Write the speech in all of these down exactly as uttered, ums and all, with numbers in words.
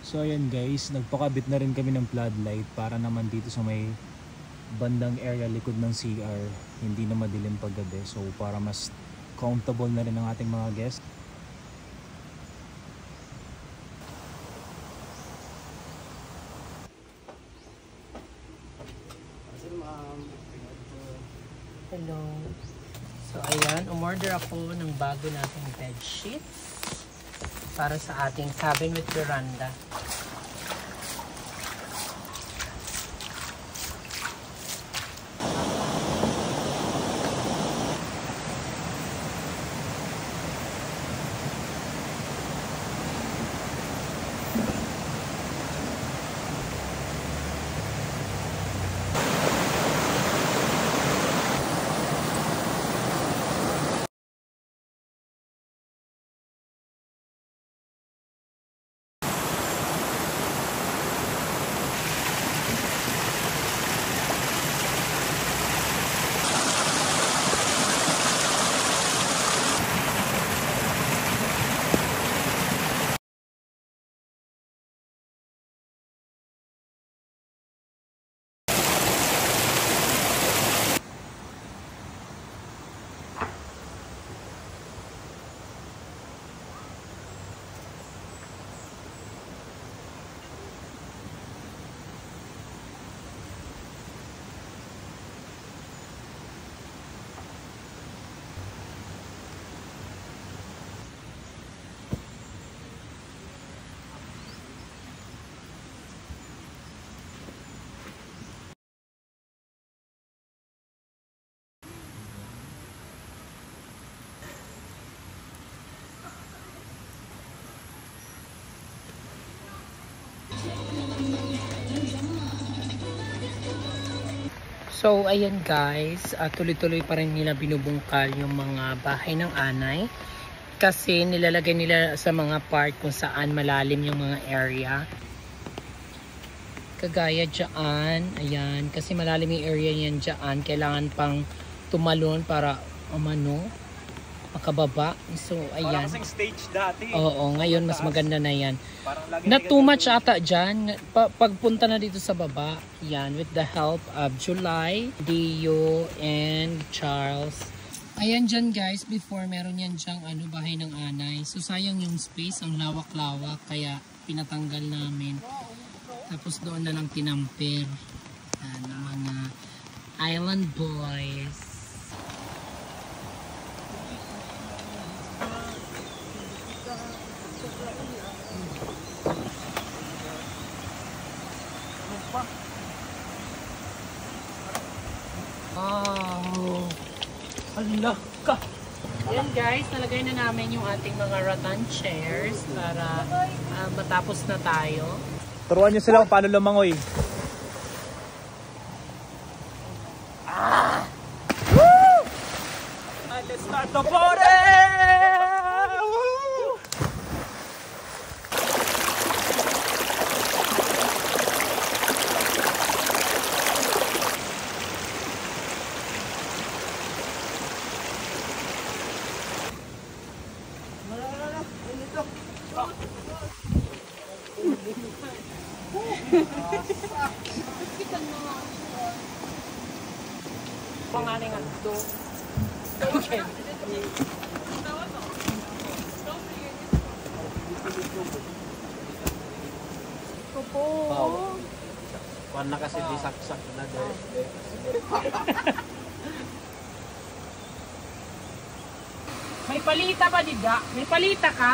So ayan guys, nagpakabit na rin kami ng floodlight para naman dito sa may bandang area likod ng C R hindi na madilim paggabi. So para mas comfortable na rin ang ating mga guests. Hello. So ayan, umorder ako ng bago nating bedsheets para sa ating cabin with veranda. So, ayan guys, uh, tuloy-tuloy pa rin nila binubungkal yung mga bahay ng anay. Kasi nilalagay nila sa mga part kung saan malalim yung mga area. Kagaya dyan, ayan, kasi malalim yung area yan dyan. Kailangan pang tumalon para umano, makababa. So, ayan. Parang kasing stage dati. Oo, ngayon mas maganda na yan. Na too much ata dyan. Pa pagpunta na dito sa baba, yan, with the help of July, Dio, and Charles. Ayan dyan guys, before meron yan dyang ano, bahay ng anay. So sayang yung space, ang lawak-lawak, kaya pinatanggal namin. Tapos doon na lang tinampir yan, ang mga island boys. Wow! Hala ka! Yan guys, nalagay na namin yung ating mga rattan chairs para uh, matapos na tayo. Turuan nyo sila kung paano lumangoy. Ah! Woo! And let's start the party! Pangalan nga ito. Okay. Opo. Kuan na kasi di saksak na dahil. May palita ba dida? May palita ka?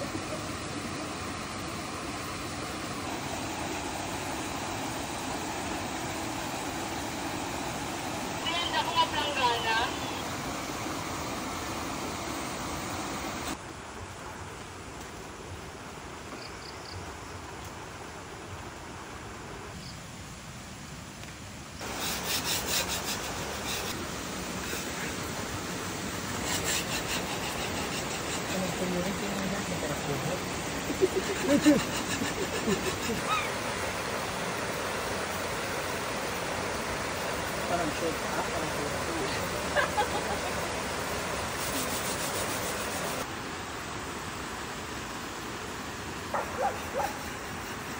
Parang short ah, parang short.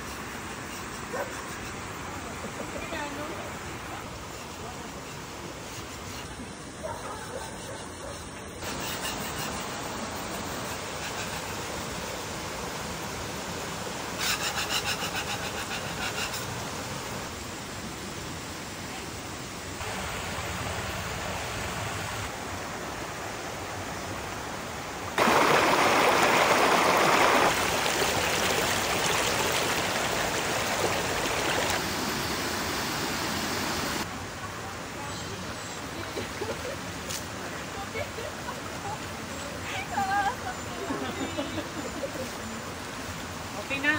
Okay na.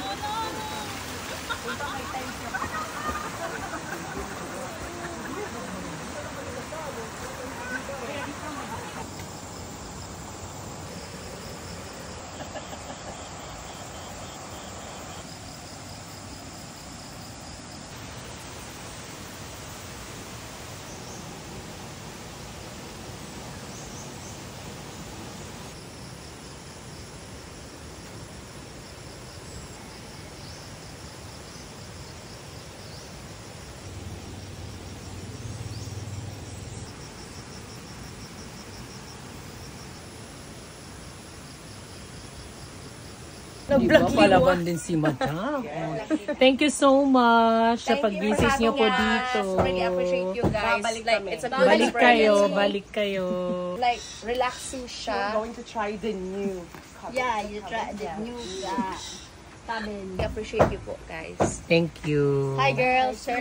Diba, palaban din si Madam. Thank you so much sa pag-visit niyo po dito. Really appreciate you guys. Babalik Like, kami. it's a good Balik kayo, experience. balik kayo. Like, relaxing We're siya. going to try the new. Yeah, you try the new uh, cabin. I appreciate you po, guys. Thank you. Hi, girls. Sir,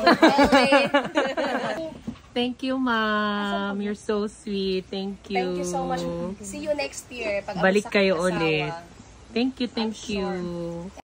Thank you, ma'am. You're so sweet. Thank you. Thank you so much. See you next year. Pag Balik kayo asawa. ulit. Thank you, thank you.